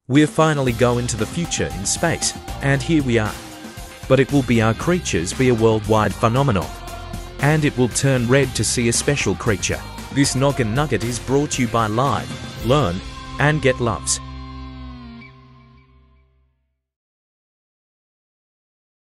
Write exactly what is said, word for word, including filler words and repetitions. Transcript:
We're finally going to the future in space, and here we are. But it will be our creatures be a worldwide phenomenon. And it will turn red to see a special creature. This Noggin Nugget is brought to you by Live, Learn, and Get Loves.